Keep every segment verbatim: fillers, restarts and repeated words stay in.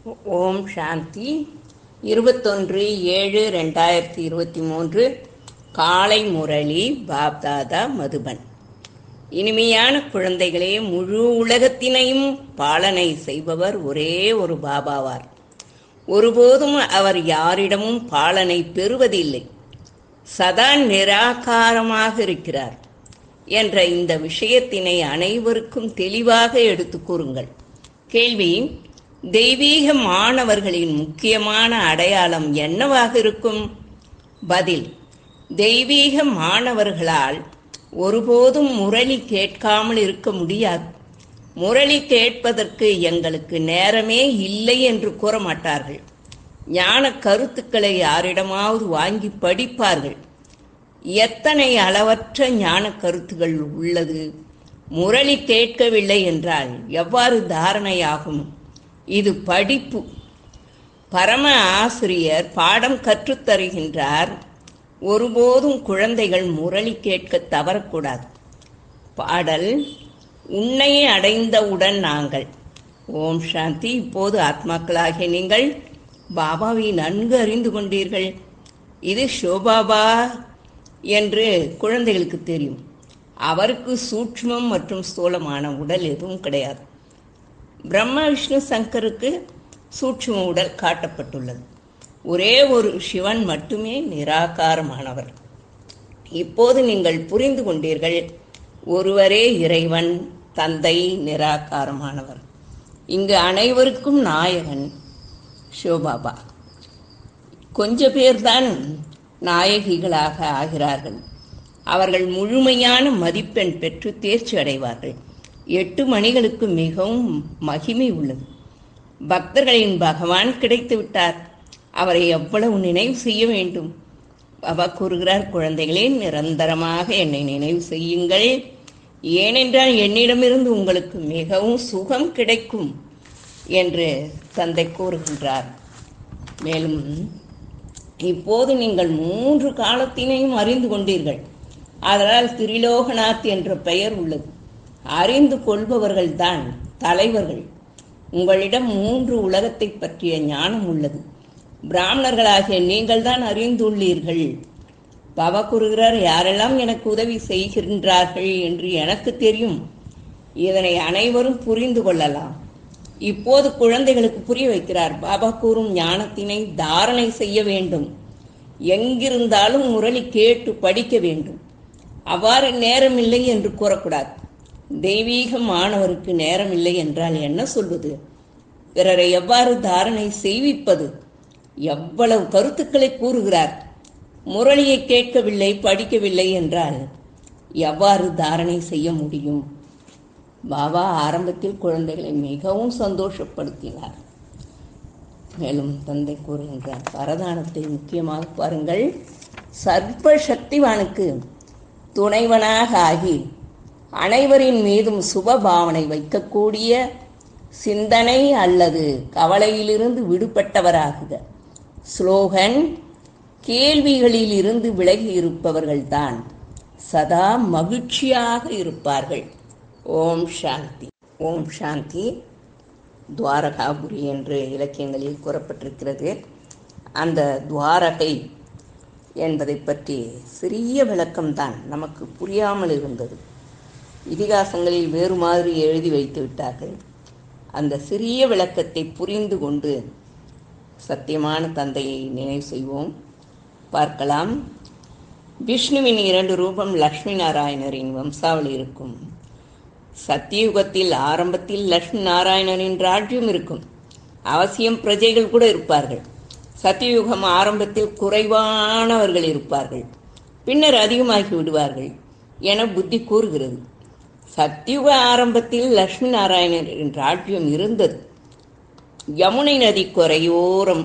ஓம் சாந்தி. இருபத்தொன்று ஏழு ரெண்டாயிரத்தி இருபத்தி மூன்று காலை முரளி பாப்தாதா மதுபன். இனிமையான குழந்தைகளே, முழு உலகத்தினையும் பாலனை செய்பவர் ஒரே ஒரு பாபாவார். ஒருபோதும் அவர் யாரிடமும் பாலனை பெறுவதில்லை. சதா நிராகாரமாக இருக்கிறார் என்ற இந்த விஷயத்தினை அனைவருக்கும் தெளிவாக எடுத்து கூறுங்கள். கேள்வி: தெய்வீக மாணவர்களின் முக்கியமான அடையாளம் என்னவாக இருக்கும்? பதில்: தெய்வீக மாணவர்களால் ஒருபோதும் முரளி கேட்காமல் இருக்க முடியாது. முரளி கேட்பதற்கு எங்களுக்கு நேரமே இல்லை என்று கூற மாட்டார்கள். ஞான கருத்துக்களை யாரிடமாவது வாங்கி படிப்பார்கள். எத்தனை அளவற்ற ஞான கருத்துக்கள் உள்ளது! முரளி கேட்கவில்லை என்றால் எவ்வாறு தாரணையாகும்? இது படிப்பு. பரம ஆசிரியர் பாடம் கற்றுத்தருகின்றார். ஒருபோதும் குழந்தைகள் முரளி கேட்க தவறக்கூடாது. பாடல்: உன்னை அடைந்தவுடன் நாங்கள். ஓம் சாந்தி. இப்போது ஆத்மாக்களாகிய நீங்கள் பாபாவை நன்கு அறிந்து கொண்டீர்கள். இது ஷோபாபா என்று குழந்தைகளுக்கு தெரியும். அவருக்கு சூட்சுமம் மற்றும் ஸ்தூலமான உடல் எதுவும் கிடையாது. பிரம்ம விஷ்ணு சங்கருக்கு சூட்சும உடல் காட்டப்பட்டுள்ளது. ஒரே ஒரு சிவன் மட்டுமே நிராகாரமானவர். இப்போது நீங்கள் புரிந்து கொண்டீர்கள். ஒருவரே இறைவன், தந்தை நிராகாரமானவர். இங்கு அனைவருக்கும் நாயகன் ஷோபாபா. கொஞ்ச பேர்தான் நாயகிகளாக ஆகிறார்கள். அவர்கள் முழுமையான மதிப்பெண் பெற்று தேர்ச்சி அடைவார்கள். எட்டு மணிகளுக்கு மிகவும் மகிமை உள்ளது. பக்தர்களின் பகவான் கிடைத்து விட்டார். அவரை எவ்வளவு நினைவு செய்ய வேண்டும்? பாபா கூறுகிறார், குழந்தைகளே, நிரந்தரமாக என்னை நினைவு செய்யுங்கள். ஏனென்றால் என்னிடமிருந்து உங்களுக்கு மிகவும் சுகம் கிடைக்கும் என்று தந்தை கூறுகின்றார். மேலும் இப்போது நீங்கள் மூன்று காலத்தினையும் அறிந்து கொண்டீர்கள். அதனால் திரிலோகநாத் என்ற பெயர் உள்ளது. அறிந்து கொள்பவர்கள்தான் தலைவர்கள். உங்களிடம் மூன்று உலகத்தை பற்றிய ஞானம் உள்ளது. பிராமணர்களாகிய நீங்கள் தான் அறிந்துள்ளீர்கள். பாபா கூறுகிறார், யாரெல்லாம் எனக்கு உதவி செய்கின்றார்கள் என்று எனக்கு தெரியும். இதனை அனைவரும் புரிந்து கொள்ளலாம். இப்போது குழந்தைகளுக்கு புரிய வைக்கிறார். பாபா கூறும் ஞானத்தினை தாரணை செய்ய வேண்டும். எங்கிருந்தாலும் முரளி கேட்டு படிக்க வேண்டும். அவ்வாறு நேரமில்லை என்று கூறக்கூடாது. தெய்வீக மாணவருக்கு நேரமில்லை என்றால் என்ன சொல்வது? பிறரை எவ்வாறு தாரணை செய்விப்பது? எவ்வளவு கருத்துக்களை கூறுகிறார். முரளியை கேட்கவில்லை, படிக்கவில்லை என்றால் எவ்வாறு தாரணை செய்ய முடியும்? பாபா ஆரம்பத்தில் குழந்தைகளை மிகவும் சந்தோஷப்படுத்தினார். மேலும் தந்தை கூறுகின்றார், வரதானத்தை முக்கியமாக பாருங்கள். சர்வ சக்திவானுக்கு துணைவனாக ஆகி அனைவரின் மீதும் சுபபாவனை வைக்கக்கூடிய சிந்தனை அல்லது கவலையிலிருந்து விடுபட்டவராகுக. ஸ்லோகன்: கேள்விகளில் இருந்து விலகி இருப்பவர்கள்தான் சதா மகிழ்ச்சியாக இருப்பார்கள். ஓம் சாந்தி. ஓம் சாந்தி. துவாரகாபுரி என்று இலக்கியங்களில் கூறப்பட்டிருக்கிறது. அந்த துவாரகை என்பதை பற்றி சிறிய விளக்கம்தான் நமக்கு புரியாமல் இருந்தது. இதிகாசங்களில் வேறு மாதிரி எழுதி வைத்து விட்டார்கள். அந்த சிறிய விளக்கத்தை புரிந்து கொண்டு சத்தியமான தந்தையை நினைவு செய்வோம். பார்க்கலாம். விஷ்ணுவின் இரண்டு ரூபம் லக்ஷ்மி நாராயணரின் வம்சாவளி இருக்கும். சத்தியுகத்தில் ஆரம்பத்தில் லக்ஷ்மி நாராயணரின் ராஜ்யம் இருக்கும். அவசியம் பிரஜைகள் கூட இருப்பார்கள். சத்தியுகம் ஆரம்பத்தில் குறைவானவர்கள் இருப்பார்கள், பின்னர் அதிகமாகி விடுவார்கள் என புத்தி கூறுகிறது. சத்தியுக ஆரம்பத்தில் லக்ஷ்மி நாராயணரின் ராஜ்யம் இருந்தது. யமுனை நதி கரையோரம்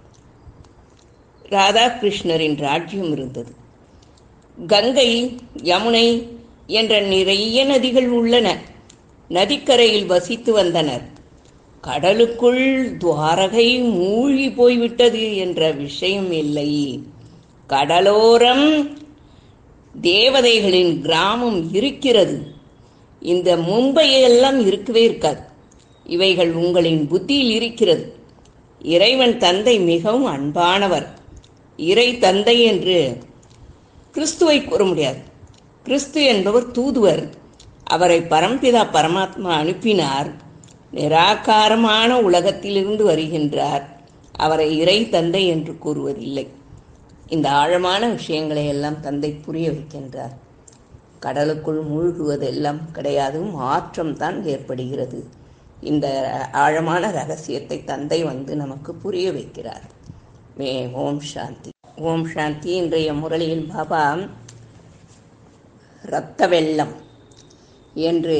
ராதாகிருஷ்ணரின் ராஜ்யம் இருந்தது. கங்கை, யமுனை என்ற நிறைய நதிகள் உள்ளன. நதிக்கரையில் வசித்து வந்தனர். கடலுக்குள் துவாரகை மூழ்கி போய்விட்டது என்ற விஷயம் இல்லை. கடலோரம் தேவதைகளின் கிராமம் இருக்கிறது. இந்த மும்பையெல்லாம் இருக்கவே இருக்காது. இவைகள் உங்களின் புத்தியில் இருக்கிறது. இறைவன் தந்தை மிகவும் அன்பானவர். இறை தந்தை என்று கிறிஸ்துவை கூற முடியாது. கிறிஸ்து என்பவர் தூதுவர். அவரை பரம்பிதா பரமாத்மா அனுப்பினார். நிராகாரமான உலகத்திலிருந்து வருகின்றார். அவரை இறை தந்தை என்று கூறுவதில்லை. இந்த ஆழமான விஷயங்களை எல்லாம் தந்தை புரிய வைக்கின்றார். கடலுக்குள் மூழ்குவதெல்லாம் கிடையாது, மாற்றம் தான் ஏற்படுகிறது. இந்த ஆழமான ரகசியத்தை தந்தை வந்து நமக்கு புரிய வைக்கிறார். மே ஓம் சாந்தி. ஓம் சாந்தி. இன்றைய முரளியில் பாபா இரத்த வெள்ளம் என்று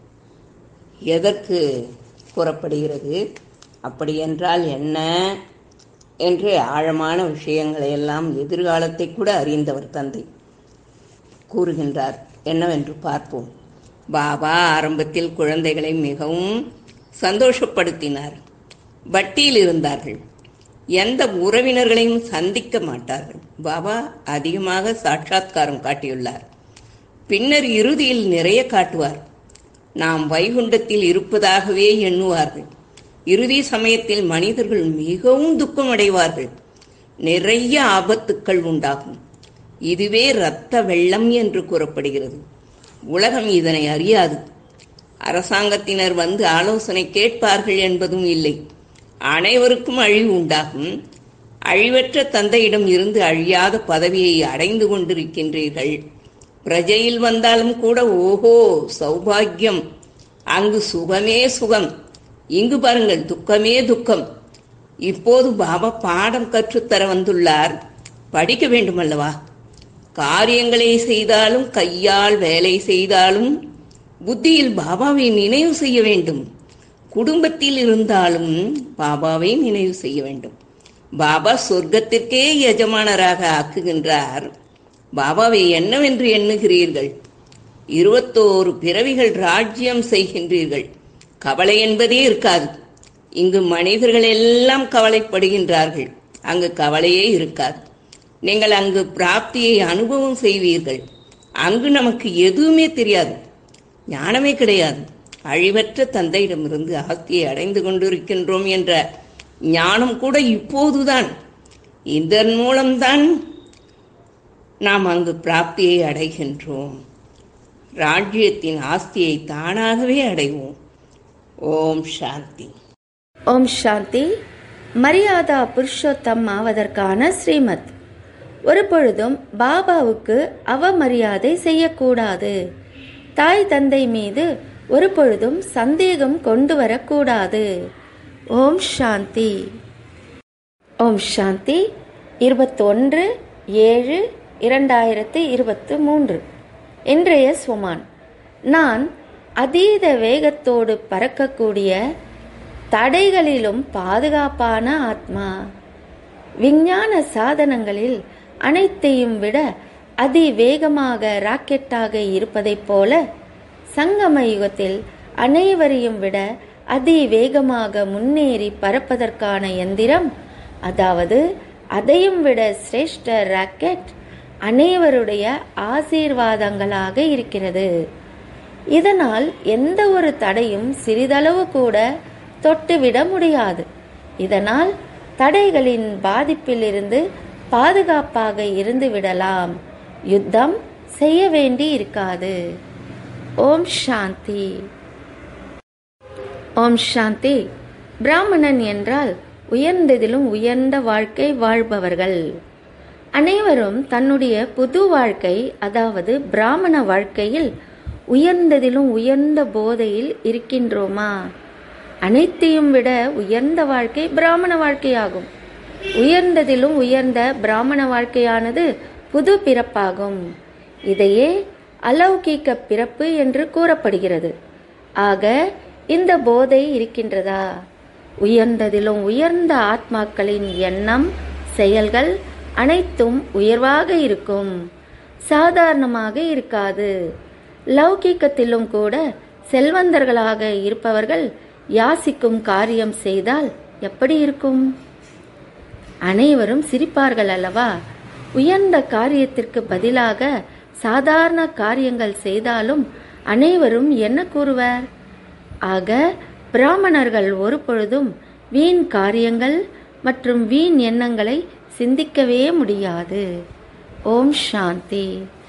எதற்கு கூறப்படுகிறது, அப்படி என்றால் என்ன என்று ஆழமான விஷயங்களை எல்லாம் எதிர்காலத்தை கூட அறிந்தவர் தந்தை கூறுகின்றார். என்னவென்று பார்ப்போம். பாபா ஆரம்பத்தில் குழந்தைகளை மிகவும் சந்தோஷப்படுத்தினார். வட்டியில் இருந்தார்கள். எந்த உறவினர்களையும் சந்திக்க மாட்டார்கள். பாபா அதிகமாக சாட்சாத்காரம் காட்டியுள்ளார். பின்னர் இறுதியில் நிறைய காட்டுவார். நாம் வைகுண்டத்தில் இருப்பதாகவே எண்ணுவார்கள். இறுதி சமயத்தில் மனிதர்கள் மிகவும் துக்கம் அடைவார்கள். நிறைய ஆபத்துக்கள் உண்டாகும். இதுவே இரத்த வெள்ளம் என்று கூறப்படுகிறது. உலகம் இதனை அறியாது. அரசாங்கத்தினர் வந்து ஆலோசனை கேட்பார்கள் என்பதும் இல்லை. அனைவருக்கும் அழிவு உண்டாகும். அழிவற்ற தந்தையிடம் இருந்து அழியாத பதவியை அடைந்து கொண்டிருக்கின்றீர்கள். பிரஜையில் வந்தாலும் கூட ஓஹோ சௌபாகியம், அங்கு சுகமே சுகம், இங்கு பாருங்கள் துக்கமே துக்கம். இப்போது பாபா பாடம் கற்றுத்தர வந்துள்ளார். படிக்க வேண்டுமல்லவா? காரியங்களை செய்தாலும் கையால் வேலை செய்தாலும் புத்தியில் பாபாவை நினைவு செய்ய வேண்டும். குடும்பத்தில் இருந்தாலும் பாபாவை நினைவு செய்ய வேண்டும். பாபா சொர்க்கத்திற்கே எஜமானராக ஆக்குகின்றார். பாபாவை என்னவென்று எண்ணுகிறீர்கள்? இருபத்தோரு பிறவிகள் ராஜ்யம் செய்கின்றீர்கள். கவலை என்பதே இருக்காது. இங்கு மனிதர்கள் எல்லாம் கவலைப்படுகின்றார்கள். அங்கு கவலையே இருக்காது. நீங்கள் அங்கு பிராப்தியை அனுபவம் செய்வீர்கள். அங்கு நமக்கு எதுவுமே தெரியாது, ஞானமே கிடையாது. அழிவற்ற தந்தையிடமிருந்து ஆஸ்தியை அடைந்து கொண்டிருக்கின்றோம் என்ற ஞானம் கூட இப்போதுதான். இதன் மூலம்தான் நாம் அங்கு பிராப்தியை அடைகின்றோம். ராஜ்யத்தின் ஆஸ்தியை தானாகவே அடைவோம். ஓம் சாந்தி. ஓம் சாந்தி. மரியாதா புருஷோத்தம் ஆவதற்கான ஸ்ரீமத். ஒரு பொழுதும் பாபாவுக்கு அவமரியாதை செய்யக்கூடாது. தாய் தந்தை மீது ஒரு பொழுதும் சந்தேகம் கொண்டு வரக்கூடாது. ஓம் சாந்தி. ஓம் சாந்தி. இருபத்தொன்று ஏழு இரண்டாயிரத்தி இருபத்தி மூன்று. இன்றைய சுமான். நான் அதீத வேகத்தோடு பறக்கக்கூடிய தடைகளிலும் பாதுகாப்பான ஆத்மா. விஞ்ஞான சாதனங்களில் அனைத்தையும் விட அதிவேகமாக ராக்கெட்டாக இருப்பதைப் போல சங்கம யுகத்தில் அனைவரையும் விட அதிவேகமாக முன்னேறி பறப்பதற்கான எந்திரம், அதாவது அதையும் விட சிரேஷ்ட ராக்கெட் அனைவருடைய ஆசீர்வாதங்களாக இருக்கிறது. இதனால் எந்த ஒரு தடையும் சிறிதளவு கூட தொட்டுவிட முடியாது. இதனால் தடைகளின் பாதிப்பிலிருந்து பாதுகாப்பாக இருந்து விடலாம். யுத்தம் செய்ய வேண்டி இருக்காது. ஓம் சாந்தி. ஓம் சாந்தி. பிராமணன் என்றால் உயர்ந்ததிலும் உயர்ந்த வாழ்க்கை வாழ்பவர்கள். அனைவரும் தன்னுடைய புது வாழ்க்கை, அதாவது பிராமண வாழ்க்கையில் உயர்ந்ததிலும் உயர்ந்த போதையில் இருக்கின்றோமா? அனைத்தையும் விட உயர்ந்த வாழ்க்கை பிராமண வாழ்க்கையாகும். உயர்ந்ததிலும் உயர்ந்த பிராமண வாழ்க்கையானது புது பிறப்பாகும். இதையே அலௌகிக பிறப்பு என்று கூறப்படுகிறது. ஆக இந்த போதை இருக்கின்றதா? உயர்ந்ததிலும் உயர்ந்த ஆத்மாக்களின் எண்ணம், செயல்கள் அனைத்தும் உயர்வாக இருக்கும், சாதாரணமாக இருக்காது. லௌகிக்கத்திலும் கூட செல்வந்தர்களாக இருப்பவர்கள் யாசிக்கும் காரியம் செய்தால் எப்படி இருக்கும்? அனைவரும் சிரிப்பார்கள் அல்லவா? உயர்ந்த காரியத்திற்கு பதிலாக சாதாரண காரியங்கள் செய்தாலும் அனைவரும் என்ன கூறுவர்? ஆக பிராமணர்கள் ஒரு பொழுதும் வீண் காரியங்கள் மற்றும் வீண் எண்ணங்களை சிந்திக்கவே முடியாது. ஓம் சாந்தி.